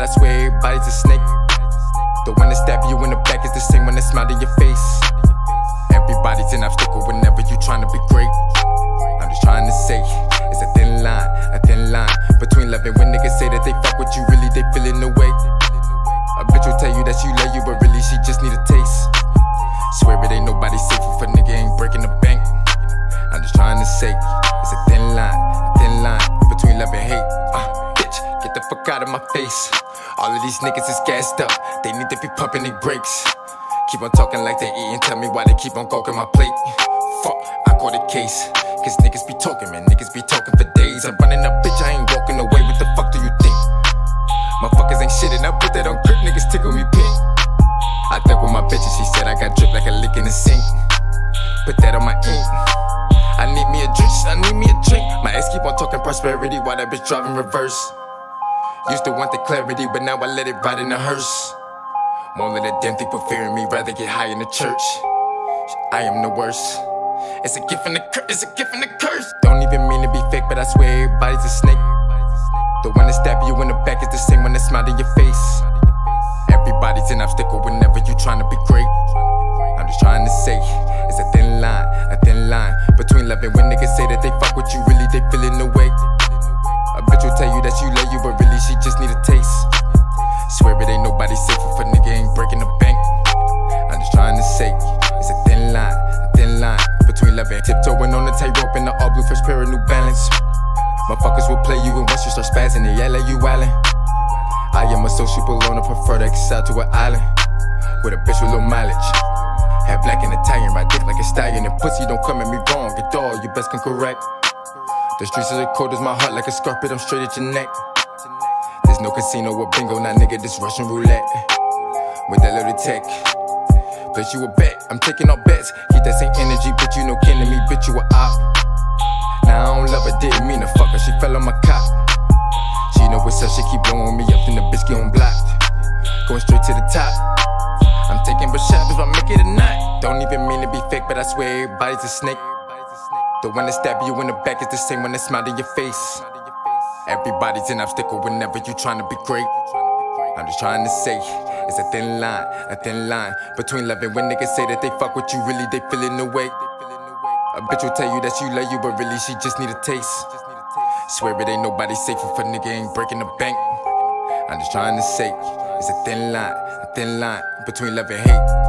I swear everybody's a snake. The one that stab you in the back is the same one that smiled in your face. Everybody's an obstacle whenever you trying to be great. I'm just trying to say, it's a thin line between love and when niggas say that they fuck with you, really they feelin' the way. A bitch will tell you that she love you, but really she just need a taste. Swear it ain't nobody safe if a nigga ain't breaking the bank. I'm just trying to say, it's a thin line between love and hate. Bitch, get the fuck out of my face. All of these niggas is gassed up, they need to be pumping their brakes. Keep on talking like they eatin', tell me why they keep on gawking my plate. Fuck, I caught a case, cause niggas be talking, man, niggas be talking for days. I'm running up, bitch, I ain't walking away, what the fuck do you think? Motherfuckers ain't shit, and I put that on grip, niggas tickle me pink. I think with my bitch and she said I got drip like a lick in the sink. Put that on my ink. I need me a drink, My ex keep on talking prosperity while that bitch driving reverse. Used to want the clarity, but now I let it ride in the hearse. Won't let a damn thing put fear in me, rather get high in the church. I am the worst. It's a gift and a curse, it's a gift and a curse. Don't even mean to be fake, but I swear everybody's a snake. The one that stab you in the back is the same one that smiled in your face. Everybody's an obstacle whenever you trying to be great. I'm just trying to say, it's a thin line between love and when niggas say that they fuck with you, really they feelin' the way. A bitch will tell you that she love you, but really she just need a taste. Swear it ain't nobody safe if a nigga ain't breaking the bank. I'm just trying to say, it's a thin line between love and tiptoeing on the tightrope in the all blue fresh pair of New Balance. Motherfuckers will play you, and once you start spazzing, they yell at you wildin'. I am a sociable loner, prefer to exile to an island with a bitch with low mileage. Have black and Italian, ride dick like a stallion, and pussy don't come at me wrong. Get all, you best come correct. The streets are as cold as my heart, like a scarpet, I'm straight at your neck. There's no casino or bingo, now nigga, this Russian roulette. With that little tech, place you a bet, I'm taking all bets. Keep that same energy, bitch, you no kin to me, bitch, you a op. Now I don't love her, didn't mean to fuck her, she fell on my cock. She know what's up, she keep blowing me up, then the bitch get on blocked. Going straight to the top, I'm taking but shots if I make it a night. Don't even mean to be fake, but I swear everybody's a snake. The one that stab you in the back is the same one that smiled in your face. Everybody's an obstacle whenever you trying to be great. I'm just trying to say, it's a thin line between love and when niggas say that they fuck with you, really they feelin' the way. A bitch will tell you that she love you, but really she just need a taste. Swear it ain't nobody safe if a nigga ain't breaking the bank. I'm just trying to say, it's a thin line between love and hate.